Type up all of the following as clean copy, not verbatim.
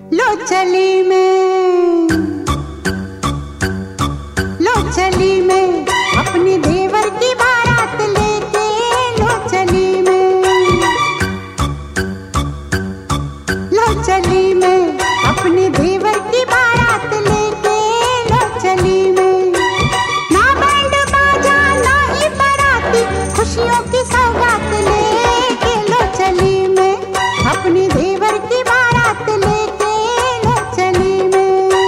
लो चली मैं, लो चली मैं अपने देवर की बारात लेके, लो चली मैं, लो चली मैं अपने देवर की बारात लेके, लो चली मैं। ना बैंड बाजा ना ही बाराती, खुशियों की सौगात लेके, लो चली मैं अपने देवर की बारात लेके, लो चली मैं।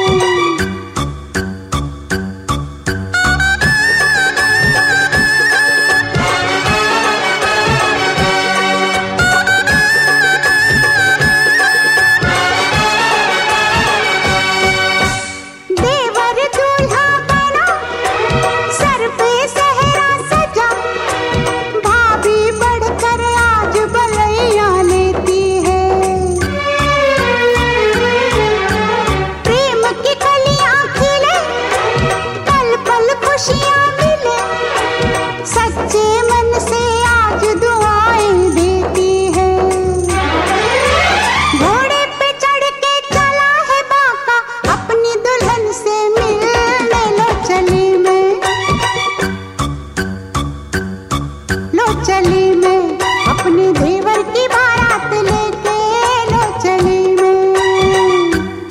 देवर दूल्हा बना, सर पे सेहरा सजा, भाभी बढ़कर आज बलैया लेती है। प्रेम की कलियां खिले, पल पल खुशियां मिले, सच्चे मन से आज दुआएं देती है। घोड़े पे चढ़ के चला है बाका, अपनी दुल्हन से मिलने, लो चली मैं, लो चली मैं अपने देवर की बारात लेके, लो चली मैं।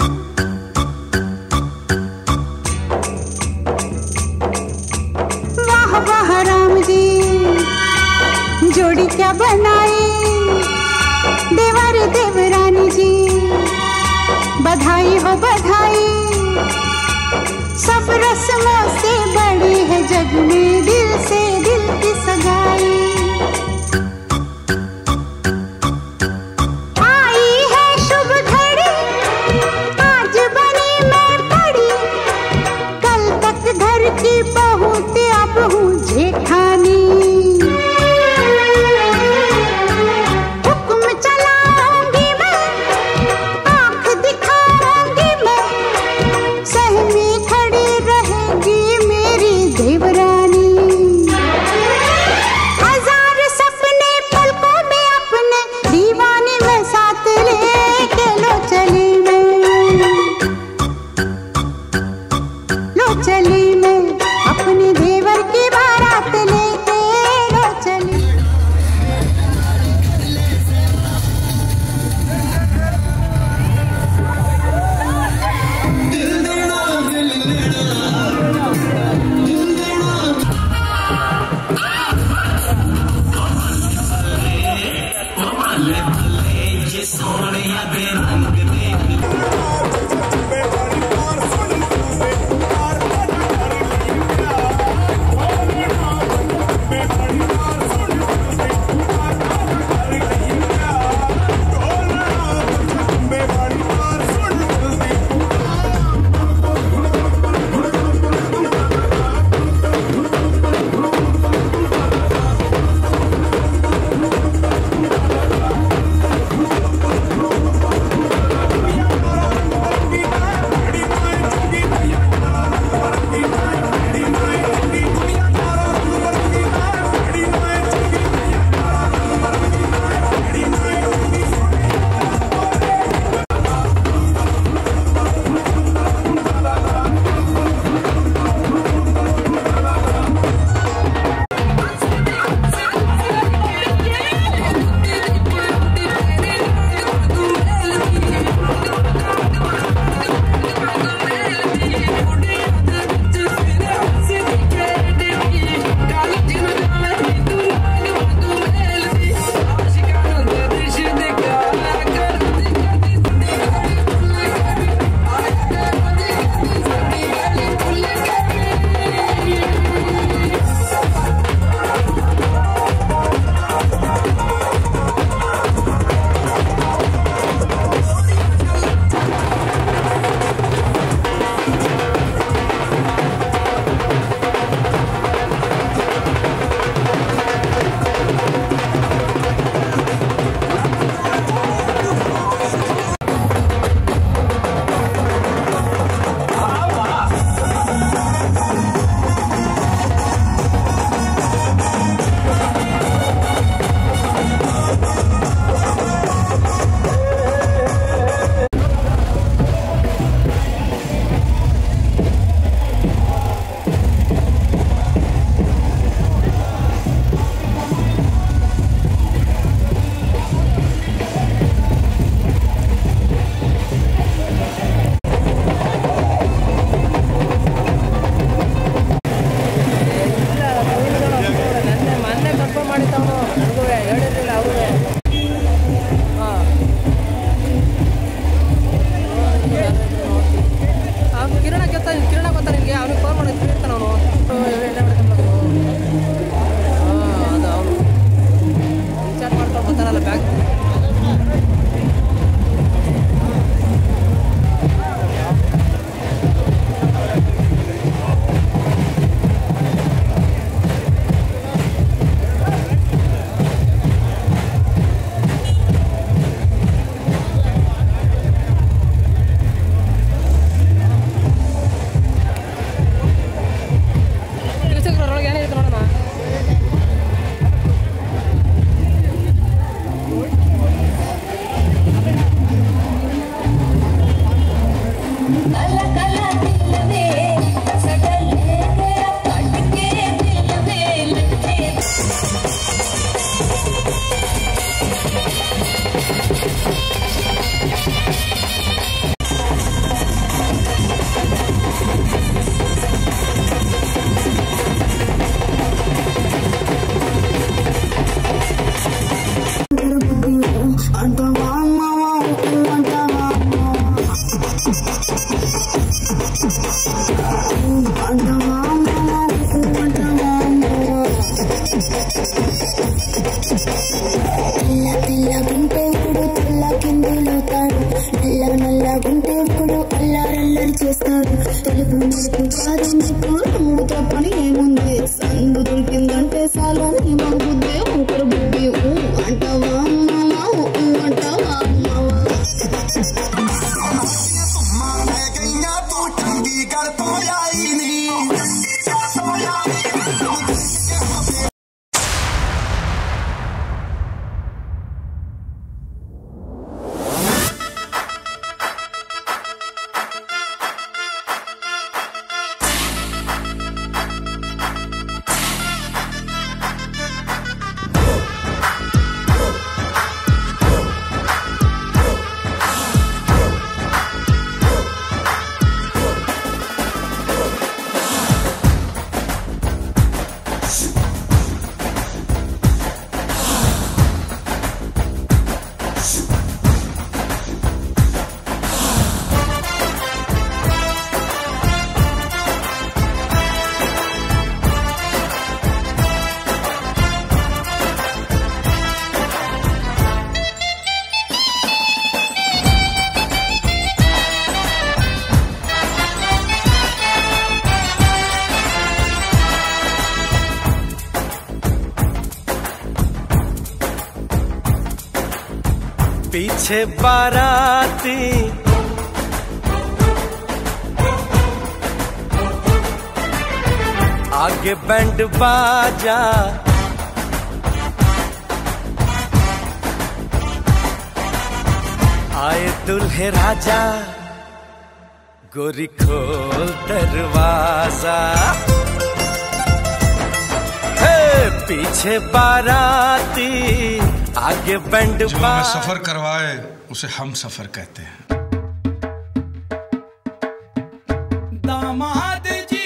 वाह वाह राम जी, जोड़ी क्या बनाई, देवर देवरानी जी, बधाई हो बधाई। सब रस्मों से बड़ी है जग में दिल से दिल की सगाई। आई है शुभ घड़ी, आज बनी मैं बड़ी, कल तक घर की बहू ते अब हूँ जेठानी। हुक्म चलाऊंगी मैं, आंख दिखाऊंगी मैं, सहमी खड़ी रहेगी मेरी देवरानी। हजार सपने पलकों में अपने, दीवानी में साथ लेके, लो चली मैं, लो चली मैं अपने देवर की बारात लेके, लो चली। పని ఏముంది సందు దొరికిందంటే సాలు బుద్ధి ఊపిరి బుద్ధి అంటావా అంటావా पीछे बाराती आगे बैंड बाजा, आए दुल्हे राजा, गोरी खोल दरवाजा। पीछे बाराती आगे बैंड जो हमें सफर करवाए उसे हम सफर कहते हैं। दामाद जी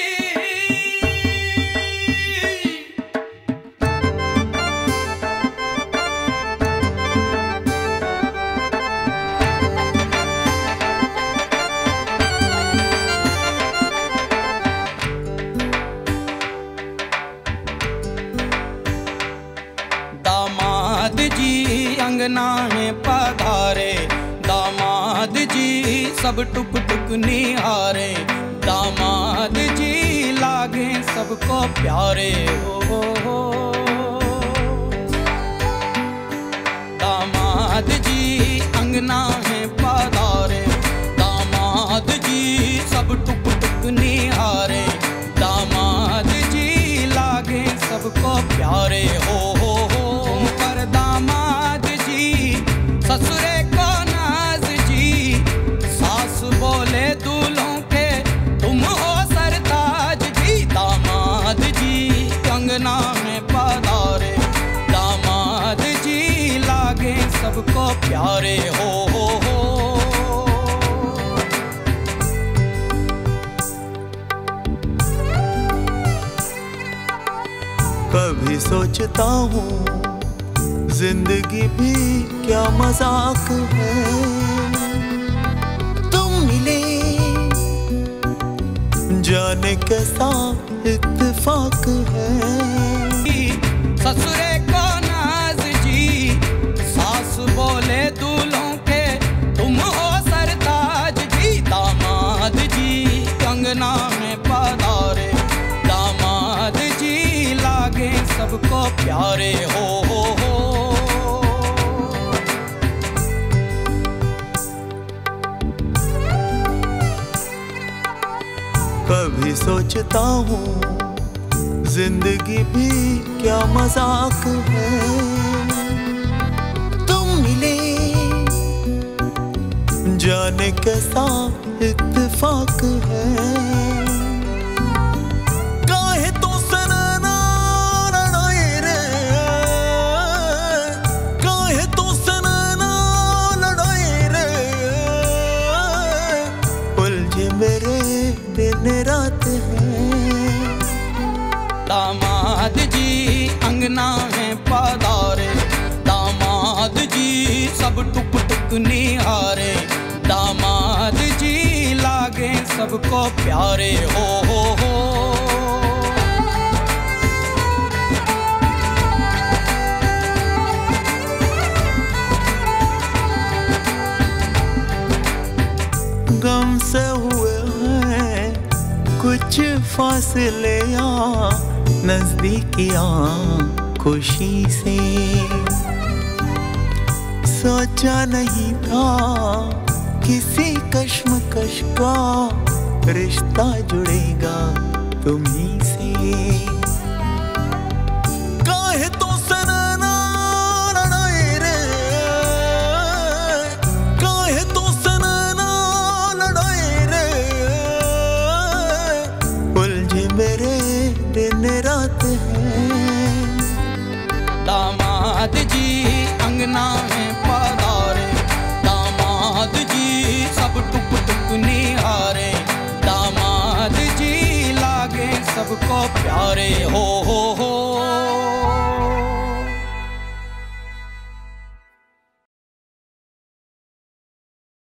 अंगना में पधारे, दामाद जी सब टुक टुक निहारे, दामाद जी लागे सबको प्यारे हो। दामाद जी अंगना में पधारे, दामाद जी सब टुक टुक निहारे, दामाद जी लागे सबको प्यारे हो। पर दामाद जी ससुरे को नाज जी, सास बोले दूल्हों के तुम हो सरताज जी। दामाद जी अंगना में पधारे, दामाद जी लागे सबको प्यारे हो। कभी सोचता हूँ जिंदगी भी क्या मजाक है, तुम मिले जाने कैसा इत्तेफाक है। ससुरे को नाज जी, सास बोले दूल्हों के तुम हो सरताज जी। दामाद जी अंगना में पधारे, दामाद जी लागे सबको प्यारे हो। कभी सोचता हूँ जिंदगी भी क्या मजाक है, तुम मिले जाने कैसा इत्तेफाक इत्तेफाक है। काहे तो सनना लड़ाए रे, काहे तो सनना लड़ाए रे, उलझे मेरे दिन रात है। दामाद जी अंगना में पधारे, दामाद जी सब टुक टुक निहारे, दामाद जी लागे सबको प्यारे हो। गम से हुए हैं कुछ फासले यहाँ नजदीकियाँ खुशी से, सोचा नहीं था किसी कश्मकश का रिश्ता जुड़ेगा तुम्हीं से। काहे तो सनना लड़ाए रे, काहे तो सनना लड़ाए रे, उलझे मेरे दिन रात है। दामाद जी अंगना में पधारे, दामाद जी सब टुक टुक निहारे, दामाद जी लागे सबको प्यारे हो।